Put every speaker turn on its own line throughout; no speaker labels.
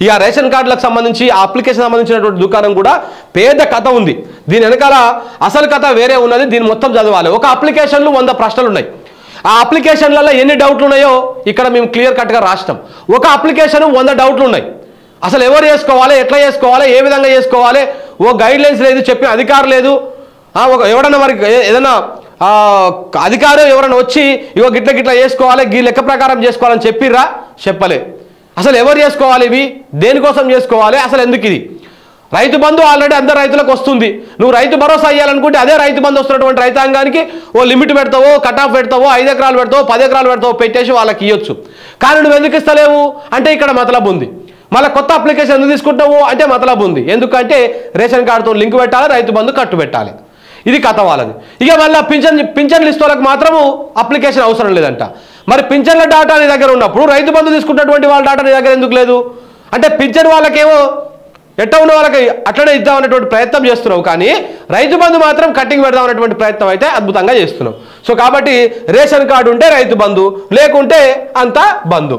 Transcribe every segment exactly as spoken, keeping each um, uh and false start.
ఇక రేషన్ కార్డులకు సంబంధించి ఆ అప్లికేషన్ సంబంధించినటువంటి దుకాణం కూడా పేద కథ ఉంది. దీని వెనకాల అసలు కథ వేరే ఉన్నది. దీన్ని మొత్తం చదవాలి. ఒక అప్లికేషన్లు వంద ప్రశ్నలు ఉన్నాయి. ఆ అప్లికేషన్లలో ఎన్ని డౌట్లు ఉన్నాయో ఇక్కడ మేము క్లియర్ కట్గా రాస్తాం. ఒక అప్లికేషన్ వంద డౌట్లు ఉన్నాయి. అసలు ఎవరు చేసుకోవాలి, ఎట్లా చేసుకోవాలి, ఏ విధంగా చేసుకోవాలి, ఓ గైడ్ లైన్స్ లేదు, చెప్పిన అధికారం లేదు. ఒక ఎవడన్నా మరి ఏదైనా అధికారం ఎవరైనా వచ్చి ఇగో గిట్ల గిట్లా చేసుకోవాలి, గీ లెక్క ప్రకారం చేసుకోవాలని చెప్పిర్రా? చెప్పలే. అసలు ఎవరు చేసుకోవాలి, ఇవి దేనికోసం చేసుకోవాలి, అసలు ఎందుకు ఇది? రైతు బంధు ఆల్రెడీ అందరు రైతులకు వస్తుంది. నువ్వు రైతు భరోసా అయ్యాలనుకుంటే అదే రైతు బంధు వస్తున్నటువంటి రైతాంగానికి ఓ లిమిట్ పెడతావో, కట్ ఆఫ్ పెడతావో, ఐదు ఎకరాలు పెడతావో, పది ఎకరాలు పెడతావో పెట్టేసి వాళ్ళకి ఇవ్వచ్చు. కానీ నువ్వు ఎందుకు ఇస్తలేవు అంటే ఇక్కడ మతలబు ఉంది. మళ్ళీ కొత్త అప్లికేషన్ ఎందుకు తీసుకుంటావు అంటే మతలబు ఉంది. ఎందుకంటే రేషన్ కార్డుతో లింక్ పెట్టాలి, రైతు బంధు కట్టు పెట్టాలి. ఇది కథ వాళ్ళని. ఇక మళ్ళీ పింఛన్ పింఛన్ లిస్ట్ వాళ్ళకి మాత్రము అప్లికేషన్ అవసరం లేదంట. మరి పింఛన్ల డాటా నీ దగ్గర ఉన్నప్పుడు రైతు బంధు తీసుకున్నటువంటి వాళ్ళ డాటా నీ దగ్గర ఎందుకు లేదు అంటే పింఛన్ వాళ్ళకేమో ఎట్ట ఉన్న వాళ్ళకి అట్లనే ఇద్దామనేటువంటి ప్రయత్నం చేస్తున్నావు, కానీ రైతు బంధు మాత్రం కట్టింగ్ పెడదాం అనేటువంటి ప్రయత్నం అయితే అద్భుతంగా చేస్తున్నావు. సో కాబట్టి రేషన్ కార్డు ఉంటే రైతు బంధు, లేకుంటే అంతా బంధు.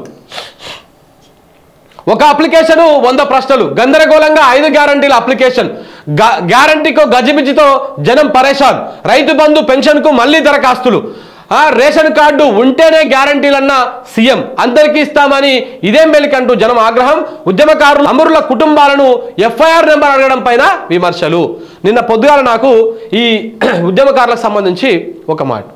ఒక అప్లికేషను వంద ప్రశ్నలు, గందరగోళంగా ఐదు గ్యారంటీల అప్లికేషన్, గ్యారంటీకో గజిబిజితో జనం పరేషాన్, రైతు బంధు పెన్షన్కు మళ్లీ దరఖాస్తులు, రేషన్ కార్డు ఉంటేనే గ్యారంటీలన్న సీఎం, అందరికీ ఇస్తామని ఇదేం మెలికంటూ జనం ఆగ్రహం, ఉద్యమకారులు అమరుల కుటుంబాలను ఎఫ్ఐఆర్ నెంబర్ అడగడం పైన విమర్శలు. నిన్న పొద్దుగాల నాకు ఈ ఉద్యమకారులకు సంబంధించి ఒక మాట,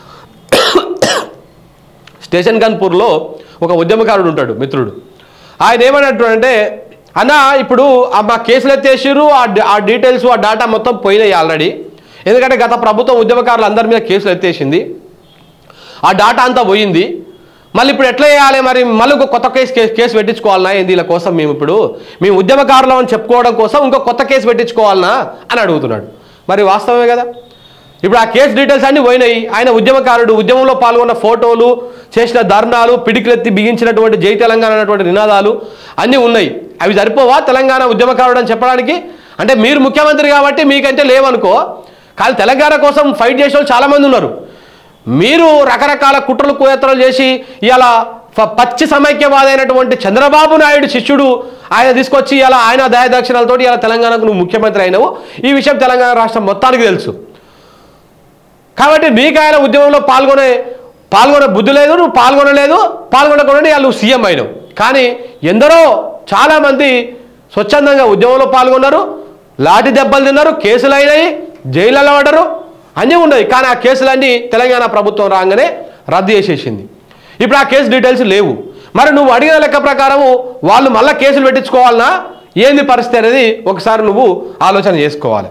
స్టేషన్ గన్పూర్లో ఒక ఉద్యమకారుడు ఉంటాడు మిత్రుడు. ఆయన ఏమన్నట్టు అన్న ఇప్పుడు మా కేసులు ఎత్తేసిర్రు, ఆ డీటెయిల్స్ ఆ డేటా మొత్తం పోయినాయి ఆల్రెడీ. ఎందుకంటే గత ప్రభుత్వం ఉద్యమకారులు అందరి మీద కేసులు ఎత్తేసింది, ఆ డేటా అంతా పోయింది. మళ్ళీ ఇప్పుడు ఎట్లా చేయాలి, మరి మళ్ళీ ఇంకో కొత్త కేసు కేసు పెట్టించుకోవాలన్నా ఏంది వీళ్ళ కోసం, మేము ఇప్పుడు మేము ఉద్యమకారులు అని చెప్పుకోవడం కోసం ఇంకో కొత్త కేసు పెట్టించుకోవాలన్నా అని అడుగుతున్నాడు. మరి వాస్తవమే కదా. ఇప్పుడు ఆ కేసు డీటెయిల్స్ అన్నీ పోయినాయి. ఆయన ఉద్యమకారుడు, ఉద్యమంలో పాల్గొన్న ఫోటోలు, చేసిన ధర్నాలు, పిడికిలెత్తి బిగించినటువంటి జై తెలంగాణ అనేటువంటి నినాదాలు అన్నీ ఉన్నాయి. అవి సరిపోవా తెలంగాణ ఉద్యమకారుడు అని చెప్పడానికి? అంటే మీరు ముఖ్యమంత్రి కాబట్టి మీకంటే లేవనుకో, కానీ తెలంగాణ కోసం ఫైట్ చేసే వాళ్ళు చాలామంది ఉన్నారు. మీరు రకరకాల కుట్రలు కుయత్రలు చేసి ఇలా పచ్చి సమైక్యవాది అయినటువంటి చంద్రబాబు నాయుడు శిష్యుడు ఆయన తీసుకొచ్చి ఇలా ఆయన దయాదక్షిణాలతో ఇలా తెలంగాణకు నువ్వు ముఖ్యమంత్రి అయినవు. ఈ విషయం తెలంగాణ రాష్ట్రం మొత్తానికి తెలుసు. కాబట్టి మీకు ఆయన ఉద్యమంలో పాల్గొనే పాల్గొనే బుద్ధి లేదు, నువ్వు పాల్గొనలేదు, పాల్గొనకుండా వాళ్ళు సీఎం అయినావు. కానీ ఎందరో చాలామంది స్వచ్ఛందంగా ఉద్యమంలో పాల్గొన్నారు, లాఠీ దెబ్బలు తిన్నారు, కేసులు అయినాయి, జైళ్ళలో పడ్డరు, అన్నీ ఉన్నాయి. కానీ ఆ కేసులన్నీ తెలంగాణ ప్రభుత్వం రాగానే రద్దు చేసేసింది. ఇప్పుడు ఆ కేసు డీటెయిల్స్ లేవు. మరి నువ్వు అడిగిన లెక్క ప్రకారము వాళ్ళు మళ్ళీ కేసులు పెట్టించుకోవాలన్నా ఏంది పరిస్థితి అనేది ఒకసారి నువ్వు ఆలోచన చేసుకోవాలి.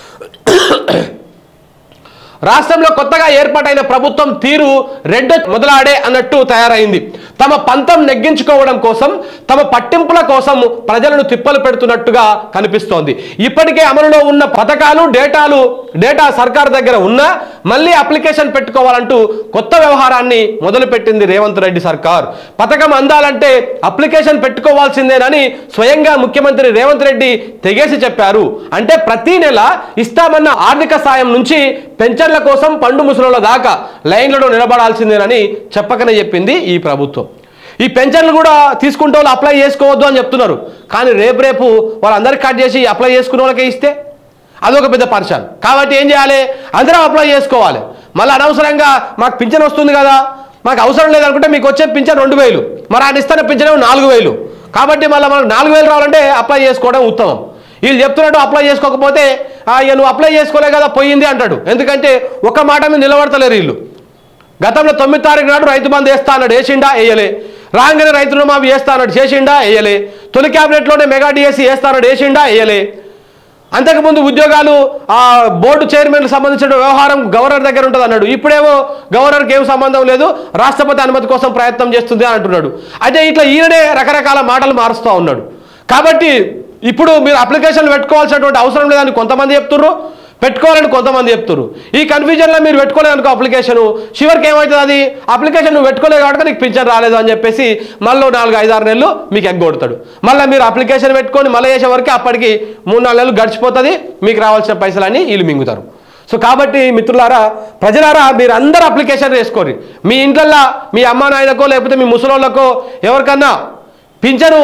రాష్ట్రంలో కొత్తగా ఏర్పాటైన ప్రభుత్వం తీరు రెడ్ మొదలాడే అన్నట్టు తయారైంది. తమ పంతం నెగ్గించుకోవడం కోసం, తమ పట్టింపుల కోసం ప్రజలను తిప్పలు పెడుతున్నట్టుగా కనిపిస్తోంది. ఇప్పటికే అమలులో ఉన్న పథకాలు, డేటాలు డేటా సర్కార్ దగ్గర ఉన్నా మళ్ళీ అప్లికేషన్ పెట్టుకోవాలంటూ కొత్త వ్యవహారాన్ని మొదలుపెట్టింది రేవంత్ రెడ్డి సర్కార్. పథకం అందాలంటే అప్లికేషన్ పెట్టుకోవాల్సిందేనని స్వయంగా ముఖ్యమంత్రి రేవంత్ రెడ్డి తెగేసి చెప్పారు. అంటే ప్రతి నెల ఇస్తామన్న ఆర్థిక సాయం నుంచి పెన్షన్ల కోసం పండు ముసలోళ్ళ దాకా లైన్లలో నిలబడాల్సిందేనని చెప్పకనే చెప్పింది ఈ ప్రభుత్వం. ఈ పెన్షన్లు కూడా తీసుకుంటే వాళ్ళు అప్లై చేసుకోవద్దు అని చెప్తున్నారు. కానీ రేపు రేపు వాళ్ళందరికీ కట్ చేసి అప్లై చేసుకునే వాళ్ళకే ఇస్తే అదొక పెద్ద పరిచయం. కాబట్టి ఏం చేయాలి, అందరం అప్లై చేసుకోవాలి. మళ్ళీ అనవసరంగా మాకు పింఛన్ వస్తుంది కదా, మాకు అవసరం లేదనుకుంటే మీకు వచ్చే పింఛన్ రెండు వేలు, మరి ఆయన ఇస్తున్న పింఛన్ నాలుగు వేలు. కాబట్టి మళ్ళీ మనకు నాలుగు వేలు రావాలంటే అప్లై చేసుకోవడం ఉత్తమం. వీళ్ళు చెప్తున్నట్టు అప్లై చేసుకోకపోతే ఇక నువ్వు అప్లై చేసుకోలే కదా పోయింది అంటాడు. ఎందుకంటే ఒక మాట మీద నిలబడతలేరు వీళ్ళు. గతంలో తొమ్మిది తారీఖు నాడు రైతు బంధు వేస్తా అన్నాడు, వేసిండా వేయలే. రాగానే రైతు రుణమాఫీ వేస్తా అన్నాడు, చేసిండా వేయలే. తొలి క్యాబినెట్లోనే మెగా డిఎస్సీ వేస్తా అన్నాడు, వేసిండా వేయలే. అంతకుముందు ఉద్యోగాలు ఆ బోర్డు చైర్మన్కి సంబంధించిన వ్యవహారం గవర్నర్ దగ్గర ఉంటుంది అన్నాడు. ఇప్పుడేమో గవర్నర్కి ఏం సంబంధం లేదు, రాష్ట్రపతి అనుమతి కోసం ప్రయత్నం చేస్తుంది అని అంటున్నాడు. అయితే ఇట్లా ఈయననే రకరకాల మాటలు మారుస్తూ ఉన్నాడు. కాబట్టి ఇప్పుడు మీరు అప్లికేషన్లు పెట్టుకోవాల్సినటువంటి అవసరం లేదని కొంతమంది చెప్తున్నారు, పెట్టుకోవాలని కొంతమంది చెప్తున్నారు. ఈ కన్ఫ్యూజన్లో మీరు పెట్టుకోలేదనుకో అప్లికేషను, చివరికి ఏమవుతుంది, అది అప్లికేషన్ నువ్వు పెట్టుకోలేదు కాబట్టి నీకు పింఛన్ రాలేదు అని చెప్పేసి మళ్ళీ నాలుగు ఐదు ఆరు నెలలు మీకు ఎగ్గొడతాడు. మళ్ళీ మీరు అప్లికేషన్ పెట్టుకొని మళ్ళీ చేసే వరకు అప్పటికి మూడు నాలుగు నెలలు గడిచిపోతుంది, మీకు రావాల్సిన పైసలన్నీ వీళ్ళు మింగుతారు. సో కాబట్టి మిత్రులారా, ప్రజలారా, మీరు అందరూ అప్లికేషన్ వేసుకోండి. మీ ఇంట్లో మీ అమ్మా నాయనకో లేకపోతే మీ ముసలోళ్ళకో ఎవరికన్నా పింఛను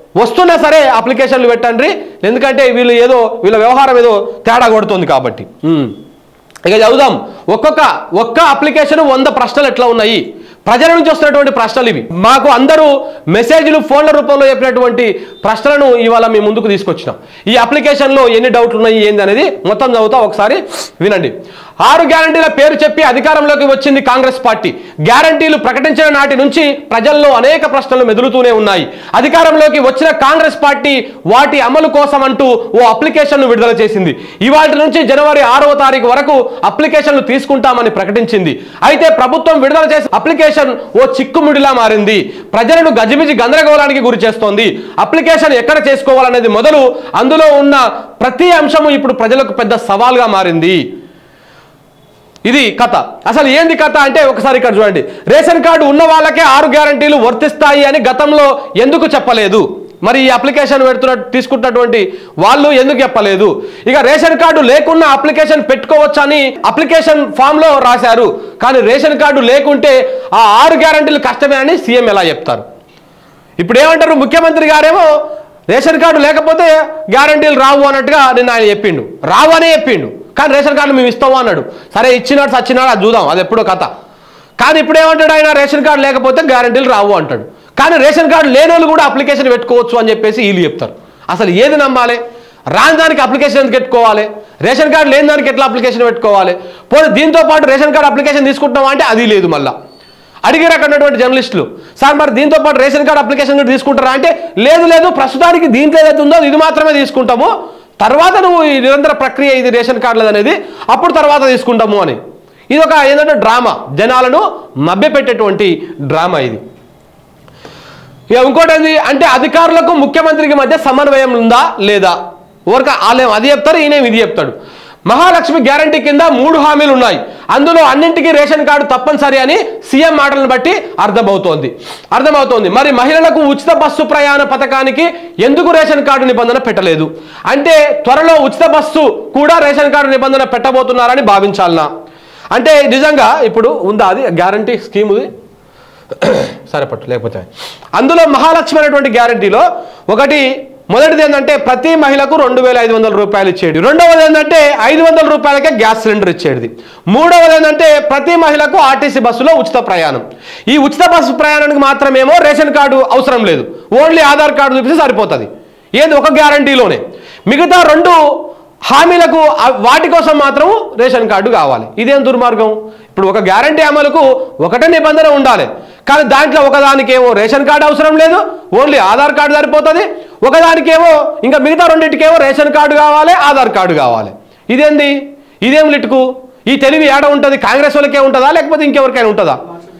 వస్తున్నా సరే అప్లికేషన్లు పెట్టండి, ఎందుకంటే వీళ్ళు ఏదో వీళ్ళ వ్యవహారం ఏదో తేడా కొడుతుంది కాబట్టి. ఇక చదువుదాం. ఒక్కొక్క ఒక్క అప్లికేషన్ వంద ప్రశ్నలు ఎట్లా ఉన్నాయి, ప్రజల నుంచి వస్తున్నటువంటి ప్రశ్నలు ఇవి. మాకు అందరూ మెసేజ్లు ఫోన్ల రూపంలో చెప్పినటువంటి ప్రశ్నలను ఇవాళ మేము ముందుకు తీసుకొచ్చినాం. ఈ అప్లికేషన్లో ఎన్ని డౌట్లు ఉన్నాయి ఏంది అనేది మొత్తం చదువుతా, ఒకసారి వినండి. ఆరు గ్యారంటీల పేరు చెప్పి అధికారంలోకి వచ్చింది కాంగ్రెస్ పార్టీ. గ్యారంటీలు ప్రకటించిన నాటి నుంచి ప్రజల్లో అనేక ప్రశ్నలు మెదులుతూనే ఉన్నాయి. అధికారంలోకి వచ్చిన కాంగ్రెస్ పార్టీ వాటి అమలు కోసం అంటూ ఓ అప్లికేషన్ను విడుదల చేసింది. ఇవాటి నుంచి జనవరి ఆరవ తారీఖు వరకు అప్లికేషన్లు తీసుకుంటామని ప్రకటించింది. అయితే ప్రభుత్వం విడుదల చేసిన అప్లికేషన్ ఓ చిక్కుముడిలా మారింది. ప్రజలను గజిబిజి గందరగోళానికి గురి చేస్తోంది. అప్లికేషన్ ఎక్కడ చేసుకోవాలనేది మొదలు అందులో ఉన్న ప్రతి అంశము ఇప్పుడు ప్రజలకు పెద్ద సవాల్గా మారింది. ఇది కథ. అసలు ఏంది కథ అంటే ఒకసారి ఇక్కడ చూడండి. రేషన్ కార్డు ఉన్న వాళ్ళకే ఆరు గ్యారంటీలు వర్తిస్తాయి అని గతంలో ఎందుకు చెప్పలేదు? మరి ఈ అప్లికేషన్ పెడుతున్న తీసుకుంటున్నటువంటి వాళ్ళు ఎందుకు చెప్పలేదు? ఇక రేషన్ కార్డు లేకున్నా అప్లికేషన్ పెట్టుకోవచ్చని అప్లికేషన్ ఫామ్ లో రాశారు, కానీ రేషన్ కార్డు లేకుంటే ఆ ఆరు గ్యారంటీలు కష్టమే అని సీఎం ఎలా చెప్తారు? ఇప్పుడు ఏమంటారు, ముఖ్యమంత్రి గారేమో రేషన్ కార్డు లేకపోతే గ్యారంటీలు రావు అన్నట్టుగా నిన్న ఆయన చెప్పిండు, రావు అనే చెప్పిండు, కానీ రేషన్ కార్డు మేము ఇస్తాము అన్నాడు. సరే ఇచ్చినాడు సచ్చినాడు అది చూద్దాం, అది ఎప్పుడో కథ. కానీ ఇప్పుడు ఏమంటాడు ఆయన, రేషన్ కార్డు లేకపోతే గ్యారంటీలు రావు అంటాడు, కానీ రేషన్ కార్డు లేని వాళ్ళు కూడా అప్లికేషన్ పెట్టుకోవచ్చు అని చెప్పేసి వీళ్ళు చెప్తారు. అసలు ఏది నమ్మాలి? రాని దానికి అప్లికేషన్ ఎందుకు పెట్టుకోవాలి? రేషన్ కార్డు లేని దానికి ఎట్లా అప్లికేషన్ పెట్టుకోవాలి? పోనీ దీంతో పాటు రేషన్ కార్డు అప్లికేషన్ తీసుకుంటామా అంటే అది లేదు. మళ్ళీ అడిగారు అక్కడటువంటి జర్నలిస్టులు, సార్ మరి దీంతో పాటు రేషన్ కార్డు అప్లికేషన్ తీసుకుంటారా అంటే లేదు లేదు ప్రస్తుతానికి దీంట్లో ఏదైతే ఉందో ఇది మాత్రమే తీసుకుంటాము, తర్వాత నువ్వు ఈ నిరంతర ప్రక్రియ ఇది రేషన్ కార్డులది అనేది అప్పుడు తర్వాత తీసుకుంటాము అని. ఇది ఒక ఏంటంటే డ్రామా, జనాలను మభ్యపెట్టేటువంటి డ్రామా ఇది. ఇక ఇంకోటి ఏంది అంటే అధికారులకు ముఖ్యమంత్రికి మధ్య సమన్వయం ఉందా లేదా? ఊరిక వాళ్ళేం అది చెప్తారు, ఈయనేం ఇది చెప్తాడు. మహాలక్ష్మి గ్యారంటీ కింద మూడు హామీలు ఉన్నాయి, అందులో అన్నింటికీ రేషన్ కార్డు తప్పనిసరి అని సీఎం మాటలను బట్టి అర్థమవుతోంది అర్థమవుతోంది మరి మహిళలకు ఉచిత బస్సు ప్రయాణ పథకానికి ఎందుకు రేషన్ కార్డు నిబంధన పెట్టలేదు అంటే త్వరలో ఉచిత బస్సు కూడా రేషన్ కార్డు నిబంధన పెట్టబోతున్నారని భావించాలనా? అంటే నిజంగా ఇప్పుడు ఉందా అది గ్యారంటీ స్కీమ్? సరే పట్టు లేకపోతే అందులో మహాలక్ష్మి అనేటువంటి గ్యారంటీలో ఒకటి మొదటిది ఏంటంటే ప్రతి మహిళకు రెండు వేల ఐదు వందల రూపాయలు ఇచ్చేది. రెండవది ఏంటంటే ఐదు వందల రూపాయలకే గ్యాస్ సిలిండర్ ఇచ్చేది. మూడవది ఏంటంటే ప్రతి మహిళకు ఆర్టీసీ బస్సులో ఉచిత ప్రయాణం. ఈ ఉచిత బస్సు ప్రయాణానికి మాత్రమేమో రేషన్ కార్డు అవసరం లేదు, ఓన్లీ ఆధార్ కార్డు చూపిస్తే సరిపోతుంది. ఏంది ఒక గ్యారంటీలోనే. మిగతా రెండు హామీలకు వాటి కోసం మాత్రం రేషన్ కార్డు కావాలి. ఇదేం దుర్మార్గం? ఇప్పుడు ఒక గ్యారంటీ అమలుకు ఒకటే నిబంధన ఉండాలి, కానీ దాంట్లో ఒకదానికేమో రేషన్ కార్డు అవసరం లేదు, ఓన్లీ ఆధార్ కార్డు సరిపోతుంది. ఒకదానికేమో ఇంకా మిగతా రెండింటికేమో రేషన్ కార్డు కావాలి, ఆధార్ కార్డు కావాలి. ఇదేంది? ఇదేం లిటుకు? ఈ తెలివి ఏడ ఉంటుంది? కాంగ్రెస్ వాళ్ళకే ఉంటుందా లేకపోతే ఇంకెవరికైనా ఉంటుందా?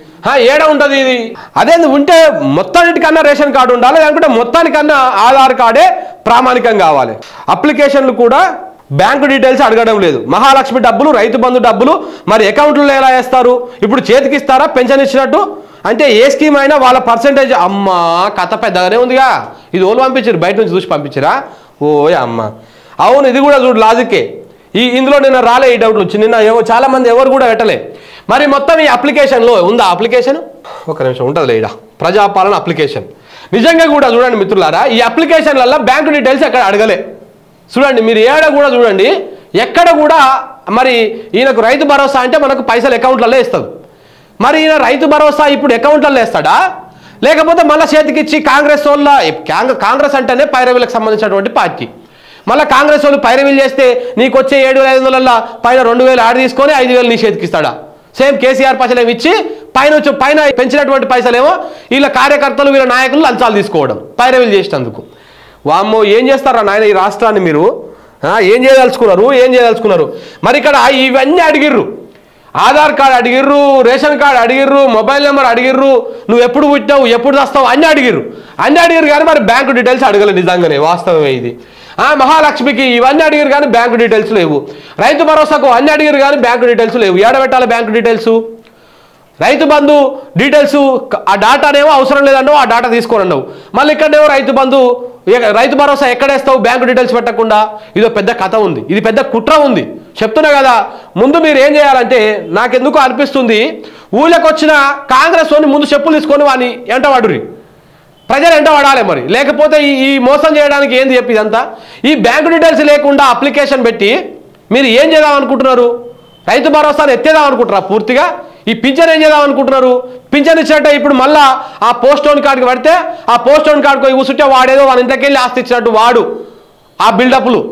ఏడ ఉంటుంది ఇది? అదేంది ఉంటే మొత్తానికన్నా రేషన్ కార్డు ఉండాలి, లేకుంటే మొత్తానికన్నా ఆధార్ కార్డే ప్రామాణికం కావాలి. అప్లికేషన్లు కూడా బ్యాంకు డీటెయిల్స్ అడగడం లేదు. మహాలక్ష్మి డబ్బులు, రైతు బంధు డబ్బులు మరి అకౌంట్లో ఎలా వేస్తారు? ఇప్పుడు చేతికి ఇస్తారా పెన్షన్ ఇచ్చినట్టు? అంటే ఏ స్కీమ్ అయినా వాళ్ళ పర్సెంటేజ్. అమ్మ కథ పెద్దగానే ఉందిగా. ఇది ఓళ్ళు పంపించారు, బయట నుంచి చూసి పంపించరా? ఓ అమ్మ అవును, ఇది కూడా చూడు లాజిక్కే. ఈ ఇందులో నిన్న రాలే ఈ డౌట్ వచ్చి, నిన్న ఏవో చాలా మంది ఎవరు కూడా పెట్టలే. మరి మొత్తం ఈ అప్లికేషన్లో ఉందా అప్లికేషన్? ఒక నిమిషం ఉంటుంది ఈడ ప్రజాపాలన అప్లికేషన్. నిజంగా కూడా చూడండి మిత్రులారా, ఈ అప్లికేషన్లలో బ్యాంకు డీటెయిల్స్ ఎక్కడ అడగలే. చూడండి మీరు ఏడ కూడా చూడండి, ఎక్కడ కూడా మరి ఈయనకు రైతు భరోసా అంటే మనకు పైసలు అకౌంట్లలో ఇస్తుంది. మరి ఈయన రైతు భరోసా ఇప్పుడు అకౌంట్లలో వేస్తాడా లేకపోతే మళ్ళీ చేతికిచ్చి కాంగ్రెస్ వాళ్ళ కాంగ్రెస్ అంటేనే పైరవీలకు సంబంధించినటువంటి పార్టీ. మళ్ళీ కాంగ్రెస్ వాళ్ళు పైరవీలు చేస్తే నీకు వచ్చే ఏడు వేల ఐదు వందల పైన రెండు వేలు ఆడ తీసుకొని ఐదు వేలు నీ చేతికిస్తాడా? సేమ్ కేసీఆర్ పైసలు ఏమి ఇచ్చి పైన పైన పెంచినటువంటి పైసలేమో వీళ్ళ కార్యకర్తలు వీళ్ళ నాయకులు లంచాలు తీసుకోవడం పైరవీలు చేసినందుకు. వామ్మో ఏం చేస్తారా నాయన ఈ రాష్ట్రాన్ని? మీరు ఏం చేయదలుచుకున్నారు? ఏం చేయదలుచుకున్నారు? మరి ఇక్కడ ఇవన్నీ అడిగిర్రు, ఆధార్ కార్డు అడిగిర్రు, రేషన్ కార్డు అడిగిర్రు, మొబైల్ నెంబర్ అడిగిర్రు, నువ్వు ఎప్పుడు పుట్టావు ఎప్పుడు వస్తావు అన్నీ అడిగిర్రు అన్నీ అడిగిరు కానీ మరి బ్యాంకు డీటెయిల్స్ అడగలేదు. నిజంగానే వాస్తవమే ఇది. మహాలక్ష్మికి ఇవన్నీ అడిగిరు కానీ బ్యాంకు డీటెయిల్స్ లేవు. రైతు భరోసాకు అన్నీ అడిగిరు కానీ బ్యాంకు డీటెయిల్స్ లేవు. ఏడబెట్టాలి bank details? Rythu Bandhu details ఆ డాటానేమో అవసరం లేదన్నావు, ఆ డాటా తీసుకొని అన్నావు. మళ్ళీ ఇక్కడేమో రైతు బంధు రైతు భరోసా ఎక్కడేస్తావు బ్యాంకు డీటెయిల్స్ పెట్టకుండా? ఇదో పెద్ద కథ ఉంది, ఇది పెద్ద కుట్ర ఉంది. చెప్తున్నా కదా, ముందు మీరు ఏం చేయాలంటే నాకెందుకు అనిపిస్తుంది ఊళ్ళకి వచ్చిన కాంగ్రెస్ వాడిని ముందు చెప్పులు తీసుకొని వాడిని ఎంటవాడురి. ప్రజలు ఎంట పడాలి మరి, లేకపోతే ఈ మోసం చేయడానికి ఏంది చెప్పి ఇదంతా. ఈ బ్యాంకు డీటెయిల్స్ లేకుండా అప్లికేషన్ పెట్టి మీరు ఏం చేద్దాం అనుకుంటున్నారు? రైతు భరోసాను ఎత్తేదాం అనుకుంటున్నారా పూర్తిగా? ఈ పింఛన్ ఏం చేద్దాం అనుకుంటున్నారు? పింఛన్ ఇచ్చినట్టే ఇప్పుడు మళ్ళా ఆ పోస్ట్ ఓన్ కార్డుకి పడితే ఆ పోస్ట్ ఓన్ కార్డుకు పోయి కూర్చుంటే వాడేదో వాళ్ళ ఇంట్లోకి వెళ్ళి ఆస్తి ఇచ్చినట్టు వాడు ఆ బిల్డప్లు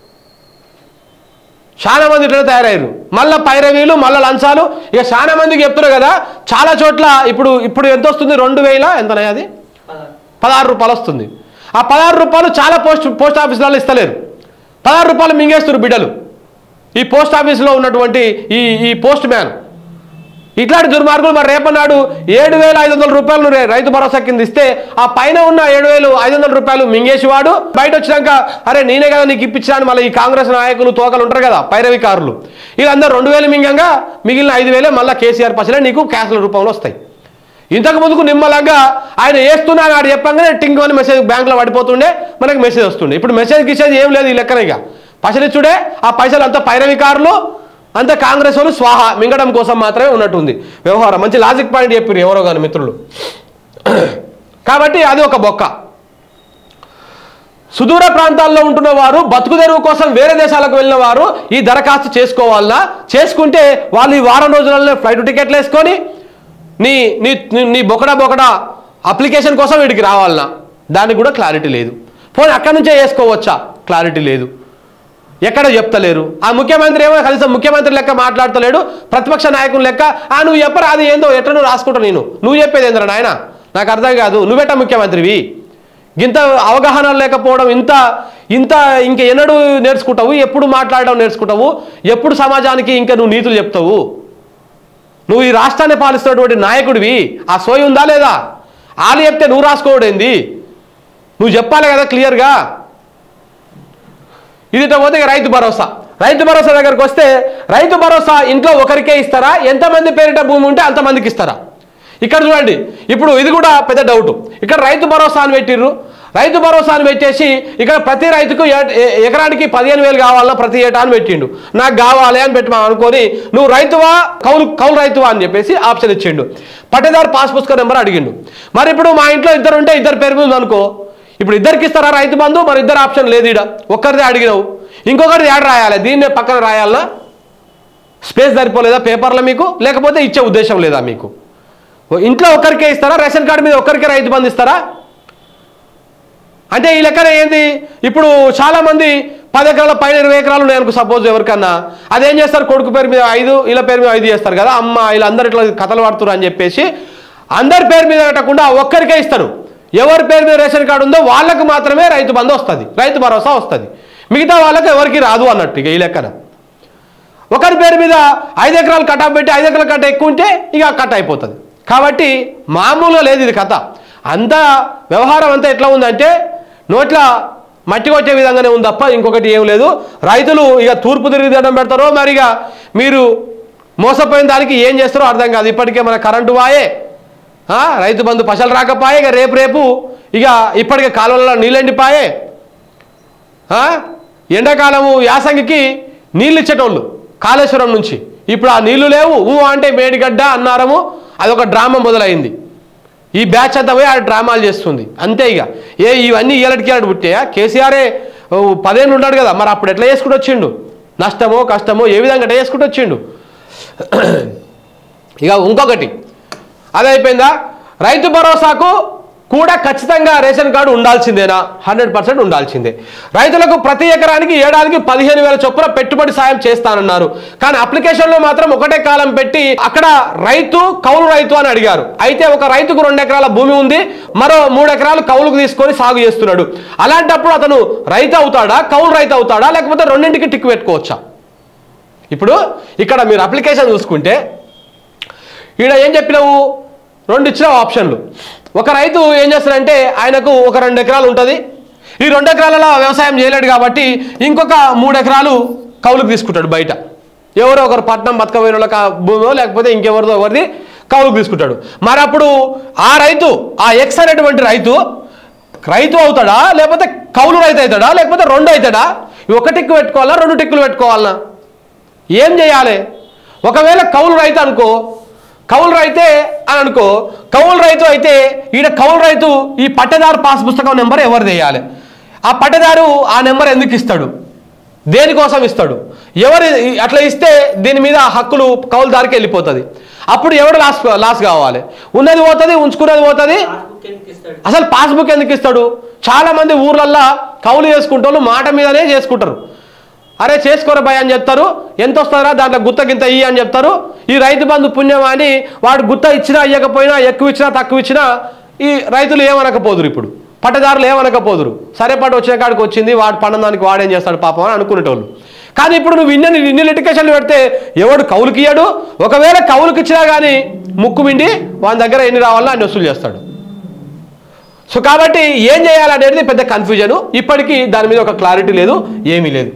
చాలా మంది ఇట్లా తయారయ్యారు. మళ్ళీ పైరవీలు, మళ్ళీ లంచాలు. ఇక చాలా మందికి చెప్తున్నారు కదా, చాలా చోట్ల ఇప్పుడు ఇప్పుడు ఎంత వస్తుంది? రెండు వేల ఎంతనే అది పదహారు రూపాయలు వస్తుంది. ఆ పదహారు రూపాయలు చాలా పోస్ట్ పోస్ట్ ఆఫీసులలో ఇస్తలేరు. పదహారు రూపాయలు మింగేస్తారు బిడ్డలు. ఈ పోస్ట్ ఆఫీసులో ఉన్నటువంటి ఈ ఈ పోస్ట్ మ్యాన్ ఇట్లాంటి దుర్మార్గులు. మరి రేపన్నాడు ఏడు వేల ఐదు వందల రూపాయలు రైతు భరోసా కింద ఇస్తే ఆ పైన ఉన్న ఏడు వేలు ఐదు వందల రూపాయలు మింగేసివాడు బయట వచ్చినాక అరే నేనే కదా నీకు ఇప్పించాను. మళ్ళీ ఈ కాంగ్రెస్ నాయకులు తోకలు ఉంటారు కదా పైరవికారులు, వీళ్ళందరూ రెండు వేలు మింగంగా మిగిలిన ఐదు వేలే మళ్ళీ కేసీఆర్ పసలే నీకు క్యాష్ల రూపంలో వస్తాయి. ఇంతకు ముందుకు నిమ్మలంగా ఆయన వేస్తున్నా నాడు చెప్పంగానే టింగ్ అని మెసేజ్ బ్యాంకులో పడిపోతుండే, మనకి మెసేజ్ వస్తుండే. ఇప్పుడు మెసేజ్ గిసేజ్ ఏం లేదు ఈ లెక్కన. ఇక పైసలిచ్చుడే, ఆ పైసలు అంతా పైరవికారులు, అంతా కాంగ్రెస్ వాళ్ళు స్వాహా మింగడం కోసం మాత్రమే ఉన్నట్టుంది వ్యవహారం. మంచి లాజిక్ పాయింట్ చెప్పారు ఎవరో కానీ మిత్రులు. కాబట్టి అది ఒక బొక్క. సుదూర ప్రాంతాల్లో ఉంటున్న వారు బతుకు తెరువు కోసం వేరే దేశాలకు వెళ్ళిన వారు ఈ దరఖాస్తు చేసుకోవాలన్నా, చేసుకుంటే వాళ్ళు ఈ వారం రోజులలో ఫ్లైట్ టికెట్లు వేసుకొని నీ నీ నీ బొకడా బొకడా అప్లికేషన్ కోసం వీడికి రావాలన్నా దానికి కూడా క్లారిటీ లేదు. పోనీ అక్కడి నుంచే వేసుకోవచ్చా? క్లారిటీ లేదు, ఎక్కడ చెప్తలేరు. ఆ ముఖ్యమంత్రి ఏమో కనీసం ముఖ్యమంత్రి లెక్క మాట్లాడతలేడు, ప్రతిపక్ష నాయకులు లెక్క ఆ నువ్వు చెప్పరా అది ఏందో ఎట్లా నువ్వు రాసుకుంటావు, నేను నువ్వు చెప్పేది ఏంద్రా నాయన నాకు అర్థం కాదు, నువ్వెట్ట ముఖ్యమంత్రివి, ఇంత అవగాహన లేకపోవడం, ఇంత ఇంత ఇంక ఎన్నడూ నేర్చుకుంటావు, ఎప్పుడు మాట్లాడడం నేర్చుకుంటావు, ఎప్పుడు సమాజానికి ఇంకా నువ్వు నీతులు చెప్తావు? నువ్వు ఈ రాష్ట్రాన్ని పాలిస్తున్నటువంటి నాయకుడివి, ఆ సోయి ఉందా లేదా? వాళ్ళు చెప్తే నువ్వు రాసుకోవడేంది? నువ్వు చెప్పాలి కదా క్లియర్గా. ఇది పోతే రైతు భరోసా. రైతు భరోసా దగ్గరకు వస్తే రైతు భరోసా ఇంట్లో ఒకరికే ఇస్తారా? ఎంతమంది పేరిట భూమి ఉంటే అంతమందికి ఇస్తారా? ఇక్కడ చూడండి, ఇప్పుడు ఇది కూడా పెద్ద డౌట్. ఇక్కడ రైతు భరోసా అని పెట్టిర్రు. రైతు భరోసా అని పెట్టేసి ఇక్కడ ప్రతి రైతుకు ఎకరానికి పదిహేను వేలు కావాలన్నా ప్రతి ఏటా అని పెట్టిండు. నాకు కావాలి అని పెట్టి అనుకొని నువ్వు రైతువా కౌలు కౌలు రైతువా అని చెప్పేసి ఆప్షన్ ఇచ్చిండు. పట్టేదారు పాస్ పుస్తక నెంబర్ అడిగిండు. మరి ఇప్పుడు మా ఇంట్లో ఇద్దరు ఉంటే ఇద్దరు పేరు మీద అనుకో, ఇప్పుడు ఇద్దరికి ఇస్తారా రైతు బంధు? మరి ఇద్దరు ఆప్షన్ లేదు, ఇడ ఒక్కరిదే అడిగినావు, ఇంకొకరిది యాడ్ రాయాలి, దీన్నే పక్కన రాయాలన్నా స్పేస్ సరిపోలేదా పేపర్లో మీకు? లేకపోతే ఇచ్చే ఉద్దేశం లేదా మీకు? ఇంట్లో ఒక్కరికే ఇస్తారా? రేషన్ కార్డు మీద ఒక్కరికే రైతు బంధు ఇస్తారా? అంటే ఈ లెక్కన ఏంది? ఇప్పుడు చాలామంది పది ఎకరాల పైన ఇరవై ఎకరాలు ఉన్నాయనుకో సపోజ్ ఎవరికన్నా, అదేం చేస్తారు? కొడుకు పేరు మీద ఐదు, వీళ్ళ పేరు మీద ఐదు చేస్తారు కదా, అమ్మ వీళ్ళందరూ ఇట్లా కథలు పడుతున్నారు అని చెప్పేసి అందరి పేరు మీద పెట్టకుండా ఒక్కరికే ఇస్తారు. ఎవరి పేరు మీద రేషన్ కార్డు ఉందో వాళ్ళకు మాత్రమే రైతు బంధు వస్తుంది, రైతు భరోసా వస్తుంది, మిగతా వాళ్ళకి ఎవరికి రాదు అన్నట్టు. ఇక ఈ లెక్కన ఒకరి పేరు మీద ఐదు ఎకరాలు కట్ట పెట్టి ఐదు ఎకరాల కట్ట ఎక్కువ ఉంటే ఇక కట్ అయిపోతుంది. కాబట్టి మామూలుగా లేదు ఇది కథ. అంతా వ్యవహారం అంతా ఎట్లా ఉందంటే నోట్ల మట్టి కొట్టే విధంగానే ఉంది తప్ప ఇంకొకటి ఏం లేదు. రైతులు ఇక తూర్పు తిరిగి దండం పెడతారో మరి ఇక మీరు మోసపోయిన దానికి ఏం చేస్తారో అర్థం కాదు. ఇప్పటికే మన కరెంటు వాయే, రైతు బంధు పసలు రాకపోయే, ఇక రేపు రేపు ఇక ఇప్పటికే కాలువలలో నీళ్ళెండిపాయే, ఎండాకాలము యాసంగికి నీళ్ళు ఇచ్చేటోళ్ళు కాళేశ్వరం నుంచి, ఇప్పుడు ఆ నీళ్లు లేవు. ఊ అంటే మేడిగడ్డ అన్నారము, అదొక డ్రామా మొదలైంది. ఈ బ్యాచ్ అంతా పోయి ఆ డ్రామాలు చేస్తుంది అంతే. ఇక ఏ ఇవన్నీ ఈలటికి ఈలటి పుట్టాయా? కేసీఆరే పదేళ్ళు ఉన్నాడు కదా, మరి అప్పుడు ఎట్లా చేసుకుంటూ వచ్చిండు? నష్టమో కష్టమో ఏ విధంగా ఎట్లా చేసుకుంటూ వచ్చిండు? ఇక ఇంకొకటి అది అయిపోయిందా? రైతు భరోసాకు కూడా ఖచ్చితంగా రేషన్ కార్డు ఉండాల్సిందేనా? హండ్రెడ్ పర్సెంట్ ఉండాల్సిందే. రైతులకు ప్రతి ఎకరానికి ఏడాదికి పదిహేను వేల చొప్పున పెట్టుబడి సాయం చేస్తానన్నారు. కానీ అప్లికేషన్లో మాత్రం ఒకటే కాలం పెట్టి అక్కడ రైతు కౌలు రైతు అని అడిగారు. అయితే ఒక రైతుకు రెండు ఎకరాల భూమి ఉంది, మరో మూడు ఎకరాలు కౌలుకు తీసుకొని సాగు చేస్తున్నాడు. అలాంటప్పుడు అతను రైతు అవుతాడా, కౌలు రైతు అవుతాడా, లేకపోతే రెండింటికి టిక్ పెట్టుకోవచ్చా? ఇప్పుడు ఇక్కడ మీరు అప్లికేషన్ చూసుకుంటే ఈడ ఏం చెప్పినావు? రెండు ఇచ్చిన ఆప్షన్లు. ఒక రైతు ఏం చేస్తాడంటే ఆయనకు ఒక రెండు ఎకరాలు ఉంటుంది, ఈ రెండు ఎకరాలలో వ్యవసాయం చేయలేడు కాబట్టి ఇంకొక మూడు ఎకరాలు కౌలుకు తీసుకుంటాడు బయట, ఎవరో ఒకరు పట్నం బతకపోయిన వాళ్ళకి భూమో లేకపోతే ఇంకెవరిదో ఎవరిది కౌలుకు తీసుకుంటాడు. మరి అప్పుడు ఆ రైతు ఆ ఎక్స్ అనేటువంటి రైతు రైతు అవుతాడా, లేకపోతే కౌలు రైతు అవుతాడా, లేకపోతే రెండు అవుతాడా? ఒక టిక్కు పెట్టుకోవాలా, రెండు టిక్కులు పెట్టుకోవాలనా? ఏం చేయాలి? ఒకవేళ కౌలు రైతు అనుకో, కౌలు రైతే అని అనుకో, కౌలు రైతు అయితే ఈడ కౌలు రైతు ఈ పట్టేదారు పాస్ పుస్తకం నెంబర్ ఎవరు వేయాలి? ఆ పట్టేదారు ఆ నెంబర్ ఎందుకు ఇస్తాడు, దేనికోసం ఇస్తాడు, ఎవరు అట్లా ఇస్తే దీని మీద హక్కులు కౌలుదారికి వెళ్ళిపోతుంది. అప్పుడు ఎవడు లాస్ లాస్ కావాలి? ఉన్నది పోతుంది, ఉంచుకున్నది పోతుంది. అసలు పాస్బుక్ ఎందుకు ఇస్తాడు? చాలా మంది ఊర్లల్లో కౌలు చేసుకుంటారు, మాట మీదనే చేసుకుంటారు. అరే చేసుకోరా భయ అని చెప్తారు, ఎంత వస్తారా దాంట్లో గుత్త గింత ఇయ్యి అని చెప్తారు. ఈ రైతు బంధు పుణ్యం అని వాడు గుత్త ఇచ్చినా ఇవ్వకపోయినా, ఎక్కువ ఇచ్చినా తక్కువ ఇచ్చినా ఈ రైతులు ఏమనకపోదురు, ఇప్పుడు పట్టదారులు ఏమనకపోదురు. సరే పాటు వచ్చిన కాడికి వచ్చింది, వాడు పండదానికి వాడేం చేస్తాడు పాపం అని అనుకునేటోళ్ళు. కానీ ఇప్పుడు నువ్వు ఇన్ని ఇన్ని లిటికేషన్లు పెడితే ఎవడు కౌలుకి ఇయ్యడు. ఒకవేళ కౌలుకి ఇచ్చినా కానీ ముక్కు మిండి వాని దగ్గర ఎన్ని రావాలో అన్ని వసూలు చేస్తాడు. సో కాబట్టి ఏం చేయాలనేది పెద్ద కన్ఫ్యూజన్. ఇప్పటికీ దాని మీద ఒక క్లారిటీ లేదు, ఏమీ లేదు.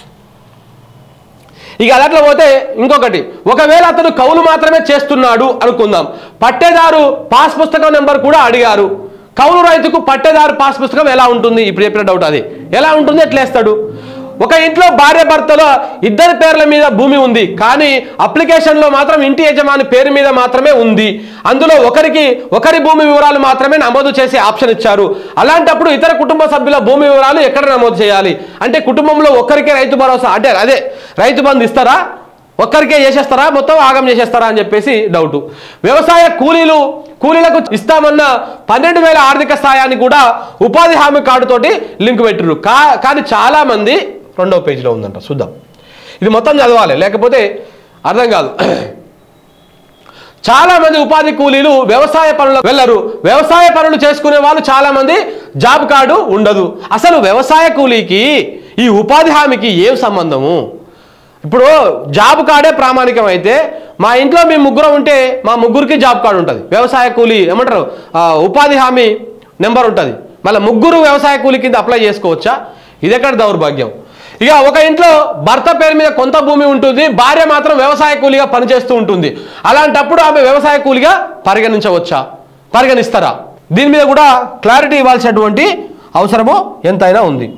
ఇక అదట్లా పోతే ఇంకొకటి, ఒకవేళ అతను కౌలు మాత్రమే చేస్తున్నాడు అనుకుందాం, పట్టేదారు పాస్ పుస్తకం నెంబర్ కూడా అడిగారు. కౌలు రైతుకు పట్టేదారు పాస్ పుస్తకం ఎలా ఉంటుంది? ఇప్పుడు చెప్పిన డౌట్ అది ఎలా ఉంటుంది, ఎట్లా వేస్తాడు? ఒక ఇంట్లో భార్య భర్తలో ఇద్దరి పేర్ల మీద భూమి ఉంది, కానీ అప్లికేషన్లో మాత్రం ఇంటి యజమాని పేరు మీద మాత్రమే ఉంది. అందులో ఒకరికి ఒకరి భూమి వివరాలు మాత్రమే నమోదు చేసే ఆప్షన్ ఇచ్చారు. అలాంటప్పుడు ఇతర కుటుంబ సభ్యుల భూమి వివరాలు ఎక్కడ నమోదు చేయాలి? అంటే కుటుంబంలో ఒక్కరికే రైతు భరోసా అంటే అదే రైతు బంధు ఇస్తారా, ఒక్కరికే చేసేస్తారా, మొత్తం ఆగం చేసేస్తారా అని చెప్పేసి డౌట్. వ్యవసాయ కూలీలు కూలీలకు ఇస్తామన్న పన్నెండు వేల ఆర్థిక సాయాన్ని కూడా ఉపాధి హామీ కార్డుతోటి లింక్ పెట్టిరు. కా కానీ చాలా మంది రెండవ పేజీలో ఉందంట, చూద్దాం. ఇది మొత్తం చదవాలి, లేకపోతే అర్థం కాదు. చాలా మంది ఉపాధి కూలీలు వ్యవసాయ పనులకు వెళ్ళరు. వ్యవసాయ పనులు చేసుకునే వాళ్ళు చాలా మంది జాబ్ కార్డు ఉండదు. అసలు వ్యవసాయ కూలీకి ఈ ఉపాధి హామీకి ఏం సంబంధము? ఇప్పుడు జాబ్ కార్డే ప్రామాణికం అయితే మా ఇంట్లో మేము ముగ్గురు ఉంటే మా ముగ్గురికి జాబ్ కార్డు ఉంటుంది. వ్యవసాయ కూలీ ఏమంటారు ఉపాధి హామీ నెంబర్ ఉంటుంది. మళ్ళీ ముగ్గురు వ్యవసాయ కూలీ కింద అప్లై చేసుకోవచ్చా? ఇది ఎక్కడ దౌర్భాగ్యం. ఇక ఒక ఇంట్లో భర్త పేరు మీద కొంత భూమి ఉంటుంది, భార్య మాత్రం వ్యవసాయ కూలీగా పనిచేస్తూ ఉంటుంది. అలాంటప్పుడు ఆమె వ్యవసాయ కూలీగా పరిగణించవచ్చా, పరిగణిస్తారా? దీని మీద కూడా క్లారిటీ ఇవ్వాల్సినటువంటి అవసరము ఎంతైనా ఉంది.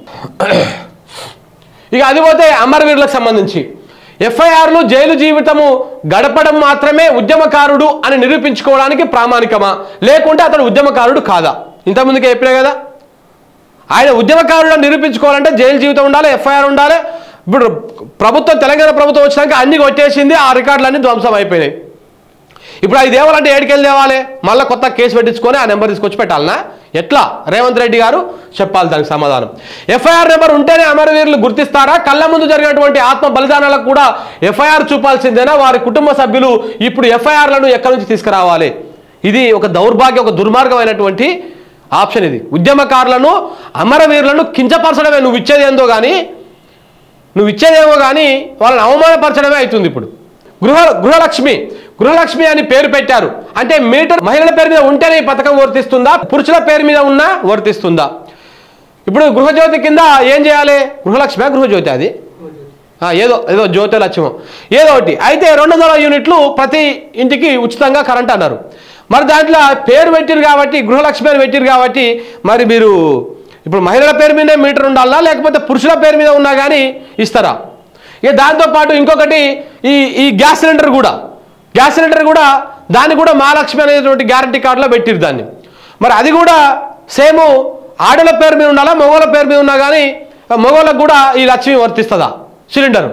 ఇక అది పోతే అమరవీరులకు సంబంధించి ఎఫ్ఐఆర్లు జైలు జీవితము గడపడం మాత్రమే ఉద్యమకారుడు అని నిరూపించుకోవడానికి ప్రామాణికమా, లేకుంటే అతడు ఉద్యమకారుడు కాదా? ఇంతకుముందుకే చెప్పినా కదా, ఆయన ఉద్యమకారుడు నిరూపించుకోవాలంటే జైలు జీవితం ఉండాలి, ఎఫ్ఐఆర్ ఉండాలి. ఇప్పుడు ప్రభుత్వం తెలంగాణ ప్రభుత్వం వచ్చినాక అన్ని కొట్టేసింది, ఆ రికార్డులన్నీ ధ్వంసం అయిపోయినాయి. ఇప్పుడు అది తేవాలంటే ఏడికెళ్ళి తేవాలి? మళ్ళీ కొత్త కేసు పెట్టించుకొని ఆ నెంబర్ తీసుకొచ్చి పెట్టాలనా? ఎట్లా? రేవంత్ రెడ్డి గారు చెప్పాలి దానికి సమాధానం. ఎఫ్ఐఆర్ నెంబర్ ఉంటేనే అమరవీరులు గుర్తిస్తారా? కళ్ళ ముందు జరిగినటువంటి ఆత్మ బలిదానాలకు కూడా ఎఫ్ఐఆర్ చూపాల్సిందేనా? వారి కుటుంబ సభ్యులు ఇప్పుడు ఎఫ్ఐఆర్లను ఎక్కడి నుంచి తీసుకురావాలి? ఇది ఒక దౌర్భాగ్య, ఒక దుర్మార్గమైనటువంటి ఆప్షన్. ఇది ఉద్యమకారులను అమరవీరులను కించపరచడమే. నువ్వు ఇచ్చేది ఏందో కానీ నువ్వు ఇచ్చేదేమో కానీ వాళ్ళని అవమానపరచడమే అవుతుంది. ఇప్పుడు గృహ గృహలక్ష్మి గృహలక్ష్మి అని పేరు పెట్టారు అంటే మీటర్ మహిళల పేరు మీద ఉంటేనే ఈ పథకం వర్తిస్తుందా, పురుషుల పేరు మీద ఉన్నా వర్తిస్తుందా? ఇప్పుడు గృహజ్యోతి కింద ఏం చేయాలి? గృహలక్ష్మి గృహజ్యోతి అది ఏదో ఏదో జ్యోతి లక్ష్మం ఏదో ఒకటి అయితే రెండు వందల యూనిట్లు ప్రతి ఇంటికి ఉచితంగా కరెంట్ అన్నారు. మరి దాంట్లో పేరు పెట్టిరు కాబట్టి గృహలక్ష్మి అని పెట్టిరు కాబట్టి మరి మీరు ఇప్పుడు మహిళల పేరు మీదే మీటర్ ఉండాలా, లేకపోతే పురుషుల పేరు మీద ఉన్నా కానీ ఇస్తారా? ఇక దాంతోపాటు ఇంకొకటి ఈ ఈ గ్యాస్ సిలిండర్ కూడా గ్యాస్ సిలిండర్ కూడా దాన్ని కూడా మహాలక్ష్మి అనేటువంటి గ్యారంటీ కార్డులో పెట్టిరు దాన్ని. మరి అది కూడా సేమ్ ఆడల పేరు మీద ఉండాలా, మగవాళ్ళ పేరు మీద ఉన్నా కానీ మగవాళ్ళకు కూడా ఈ లక్ష్మి వర్తిస్తుందా సిలిండర్?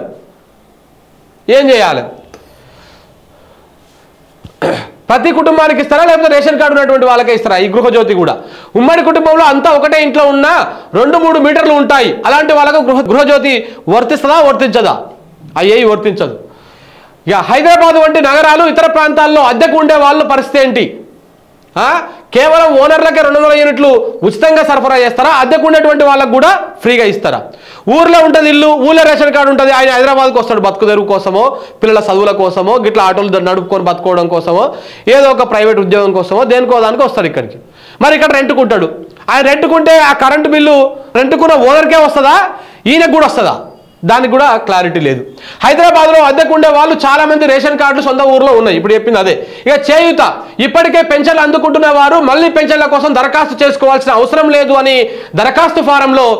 ఏం చేయాలి? ప్రతి కుటుంబానికి ఇస్తారా, లేకపోతే రేషన్ కార్డు ఉన్నటువంటి వాళ్ళకే ఇస్తారా? ఈ గృహజ్యోతి కూడా ఉమ్మడి కుటుంబంలో అంతా ఒకటే ఇంట్లో ఉన్నా రెండు మూడు మీటర్లు ఉంటాయి, అలాంటి వాళ్ళకు గృహ గృహజ్యోతి వర్తిస్తుందా, వర్తించదా? అయ్యేవి వర్తించదు. ఇక హైదరాబాద్ వంటి నగరాలు ఇతర ప్రాంతాల్లో అద్దెకు ఉండే వాళ్ళ పరిస్థితి ఏంటి? కేవలం ఓనర్లకే రెండు వందల యూనిట్లు ఉచితంగా సరఫరా చేస్తారా, అద్దెకు ఉండేటువంటి వాళ్ళకు కూడా ఫ్రీగా ఇస్తారా? ఊర్లో ఉంటుంది ఇల్లు, ఊళ్ళో రేషన్ కార్డు ఉంటుంది, ఆయన హైదరాబాద్కి వస్తాడు బతుకు తెరువు కోసమో, పిల్లల చదువుల కోసమో, గిట్లా ఆటోలు నడుపుకొని బతుకోవడం కోసమో, ఏదో ఒక ప్రైవేట్ ఉద్యోగం కోసమో దేనికో దానికి వస్తాడు ఇక్కడికి. మరి ఇక్కడ రెంట్కుంటాడు. ఆయన రెంట్కుంటే ఆ కరెంటు బిల్లు రెంట్కున్న ఓనర్కే వస్తుందా, ఈయనకు కూడా వస్తుందా? దానికి కూడా క్లారిటీ లేదు. హైదరాబాద్లో అద్దెకు ఉండే వాళ్ళు చాలా మంది రేషన్ కార్డులు సొంత ఊర్లో ఉన్నాయి. ఇప్పుడు చెప్పింది అదే. ఇక చేయూత ఇప్పటికే పెన్షన్లు అందుకుంటున్న వారు మళ్ళీ పెన్షన్ల కోసం దరఖాస్తు చేసుకోవాల్సిన అవసరం లేదు అని దరఖాస్తు ఫారంలో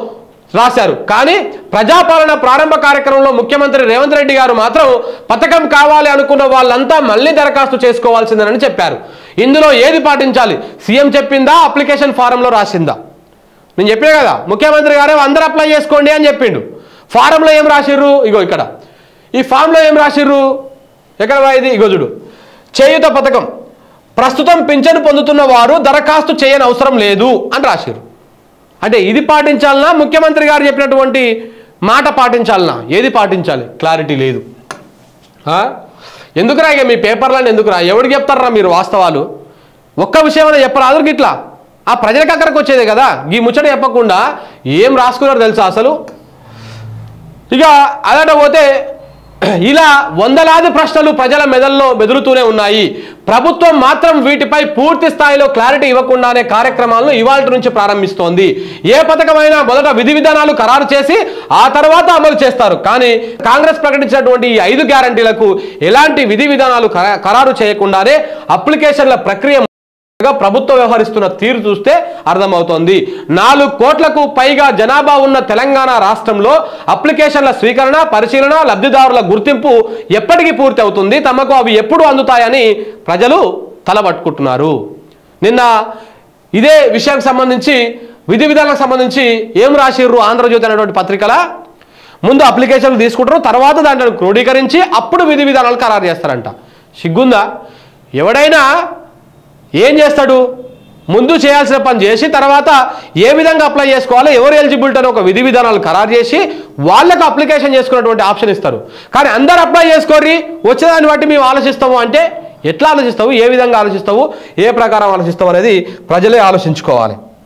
రాశారు. కానీ ప్రజాపాలన ప్రారంభ కార్యక్రమంలో ముఖ్యమంత్రి రేవంత్ రెడ్డి గారు మాత్రం పథకం కావాలి అనుకున్న వాళ్ళంతా మళ్ళీ దరఖాస్తు చేసుకోవాల్సిందేనని చెప్పారు. ఇందులో ఏది పాటించాలి? సీఎం చెప్పిందా, అప్లికేషన్ ఫారంలో రాసిందా? నేను చెప్పినా కదా, ముఖ్యమంత్రి గారు అందరూ అప్లై చేసుకోండి అని చెప్పిండు. ఫారంలో ఏం రాసిర్రు? ఇగో ఇక్కడ ఈ ఫామ్లో ఏం రాసిర్రు? ఎక్కడ ఇది? ఇగో చూడు, చేయూత పథకం ప్రస్తుతం పింఛను పొందుతున్న వారు దరఖాస్తు చేయని అవసరం లేదు అని రాసిర్రు. అంటే ఇది పాటించాలనా, ముఖ్యమంత్రి గారు చెప్పినటువంటి మాట పాటించాలనా? ఏది పాటించాలి? క్లారిటీ లేదు. ఎందుకురా ఇక మీ పేపర్లను ఎందుకురా? ఎవరికి చెప్తారా మీరు వాస్తవాలు? ఒక్క విషయం అయినా చెప్పరాదు ఇట్లా. ఆ ప్రజలకు అక్కడికి వచ్చేదే కదా, ఈ ముచ్చట చెప్పకుండా ఏం రాసుకున్నారో తెలుసా అసలు? ఇక అదట పోతే ఇలా వందలాది ప్రశ్నలు ప్రజల మెదల్లో మెదులుతూనే ఉన్నాయి. ప్రభుత్వం మాత్రం వీటిపై పూర్తి స్థాయిలో క్లారిటీ ఇవ్వకుండానే కార్యక్రమాలను ఇవాళ నుంచి ప్రారంభిస్తోంది. ఏ పథకమైనా మొదట విధి విధానాలు ఖరారు చేసి ఆ తర్వాత అమలు చేస్తారు. కానీ కాంగ్రెస్ ప్రకటించినటువంటి ఈ ఐదు గ్యారంటీలకు ఎలాంటి విధి విధానాలు ఖరారు చేయకుండానే అప్లికేషన్ల ప్రక్రియ ప్రభుత్వం వ్యవహరిస్తున్న తీరు చూస్తే అర్థమవుతోంది. నాలుగు కోట్లకు పైగా జనాభా ఉన్న తెలంగాణ రాష్ట్రంలో అప్లికేషన్ల స్వీకరణ, పరిశీలన, లబ్ధిదారుల గుర్తింపు ఎప్పటికీ పూర్తి అవుతుంది, తమకు అవి ఎప్పుడు అందుతాయని ప్రజలు తలబట్టుకుంటున్నారు. నిన్న ఇదే విషయానికి సంబంధించి విధి విధానాలకు సంబంధించి ఏం రాసిర్రు ఆంధ్రజ్యోతి అనేటువంటి పత్రికల? ముందు అప్లికేషన్లు తీసుకుంటారు, తర్వాత దాంట్లో క్రోడీకరించి అప్పుడు విధి విధానాలు ఖరారు చేస్తారంట. సిగ్గుందా? ఎవడైనా ఏం చేస్తాడు? ముందు చేయాల్సిన పని చేసి తర్వాత ఏ విధంగా అప్లై చేసుకోవాలో, ఎవరు ఎలిజిబిలిటీ అని ఒక విధి విధానాలు ఖరారు చేసి వాళ్ళకు అప్లికేషన్ చేసుకున్నటువంటి ఆప్షన్ ఇస్తారు. కానీ అందరు అప్లై చేసుకోర్రి, వచ్చేదాన్ని బట్టి మేము ఆలోచిస్తాము అంటే ఎట్లా ఆలోచిస్తావు? ఏ విధంగా ఆలోచిస్తావు? ఏ ప్రకారం ఆలోచిస్తావు అనేది ప్రజలే ఆలోచించుకోవాలి.